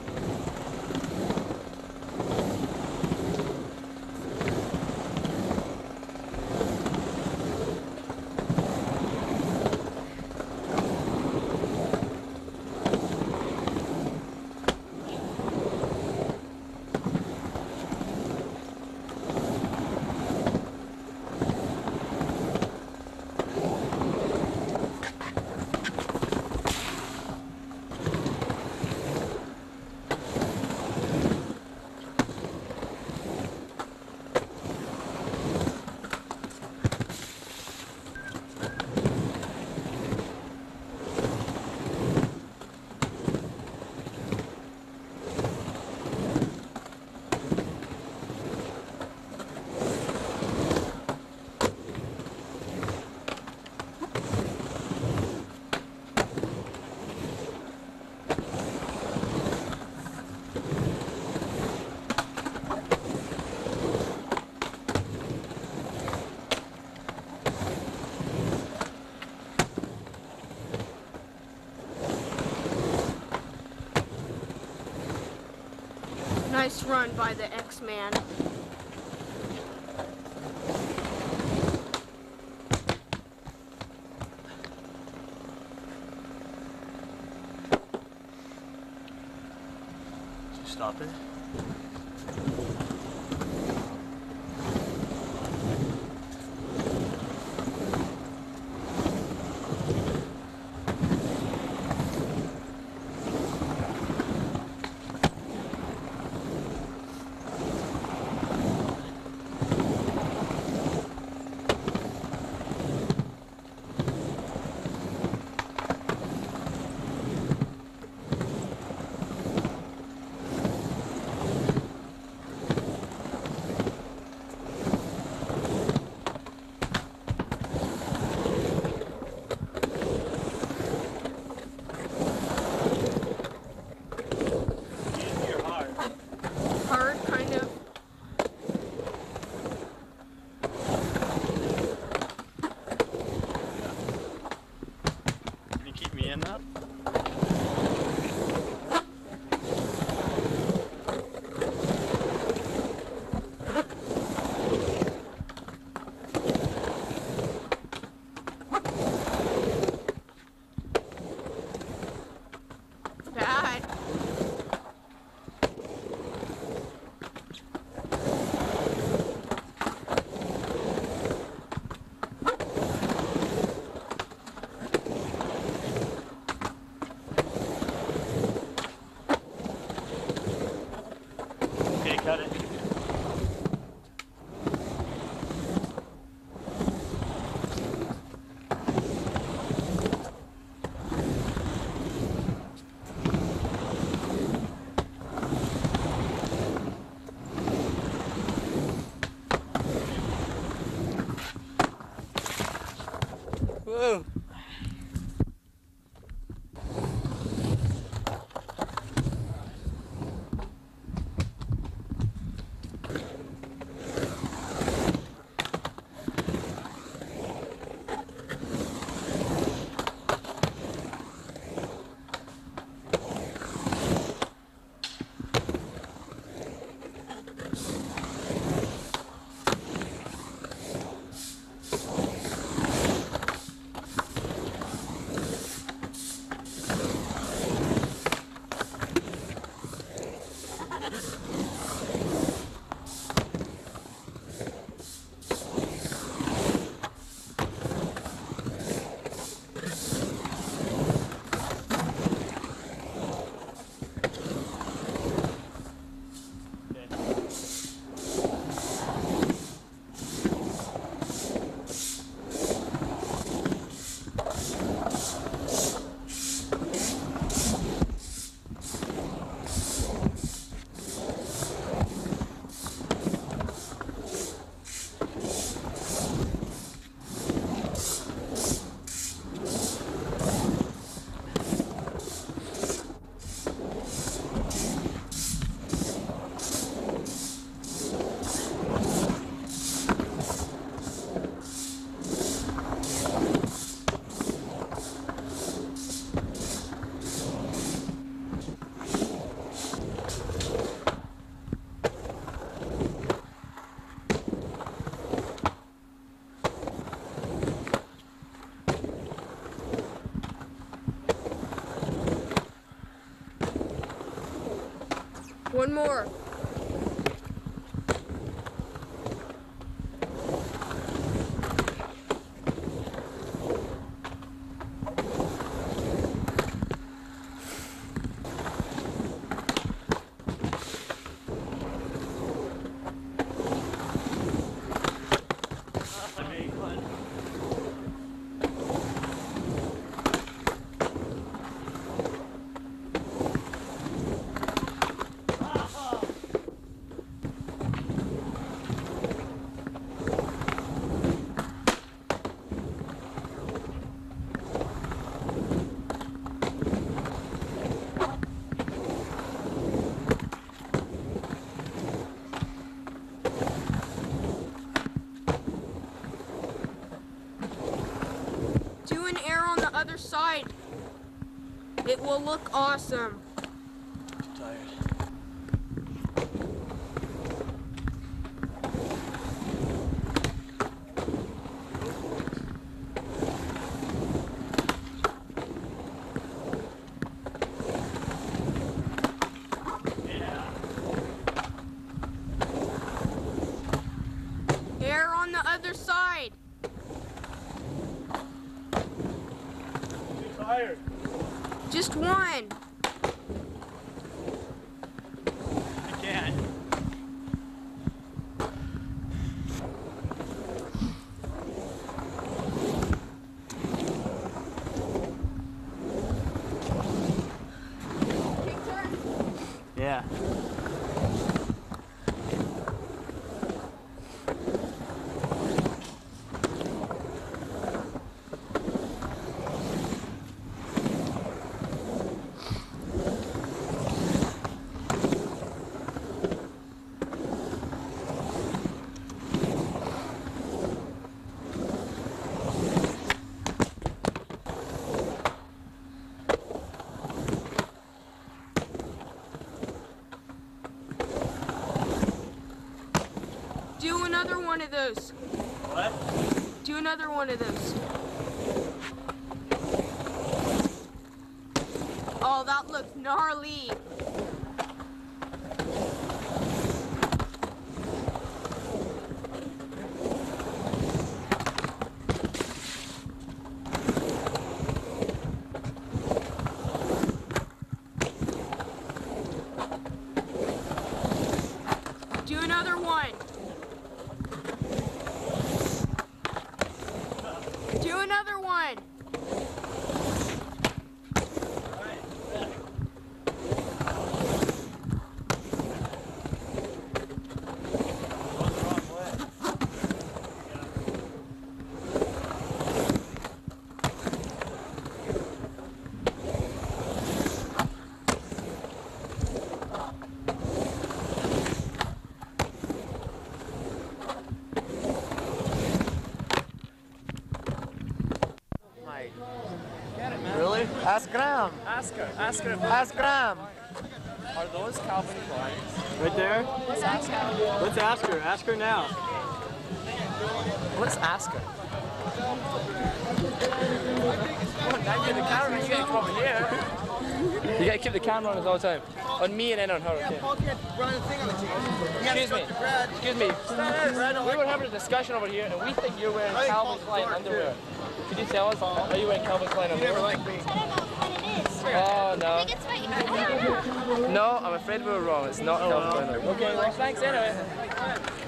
Nice run by the X-Man. Stop it. Cut it. Whoa. One more. Do an air on the other side. It will look awesome. Tired. Air on the other side. Tired. Just one. I can't. Yeah. Do another one of those. What? Do another one of those. Oh, that looked gnarly. Do another one. Do another one. Really? Ask Graham. Ask her. Ask her. Ask Graham. Are those Calvin Kleins? Right there? Let's ask her. Let's ask her. Ask her now. Let's ask her. Come on, now you're the camera. You gotta come over here. You gotta keep the camera on us all the time. On me and then on her. Okay. Paul can't run a thing on the team. Excuse me. Excuse me. We were having a discussion over here, and we think you're wearing Calvin Klein underwear. Could you tell us? Are you wearing Calvin Klein underwear? Never liked me. I don't know what it is. Oh no. I think it's what you No, I'm afraid we were wrong. It's not Calvin Klein underwear. Okay, well thanks anyway.